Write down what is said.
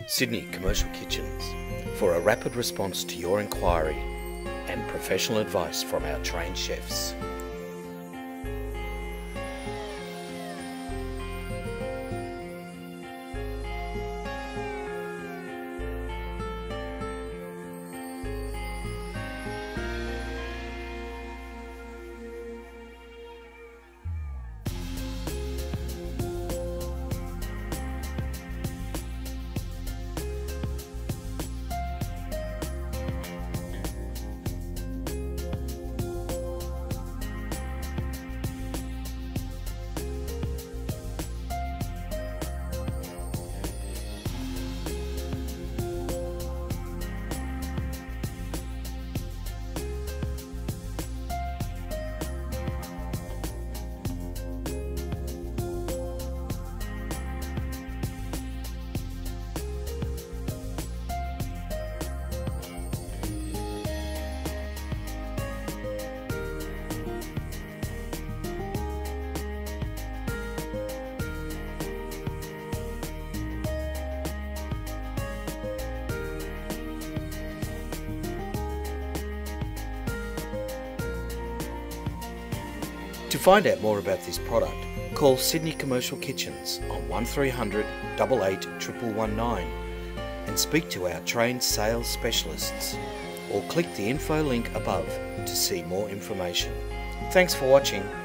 Sydney Commercial Kitchens, for a rapid response to your inquiry and professional advice from our trained chefs. To find out more about this product, call Sydney Commercial Kitchens on 1300 88 1119 and speak to our trained sales specialists, or click the info link above to see more information. Thanks for watching.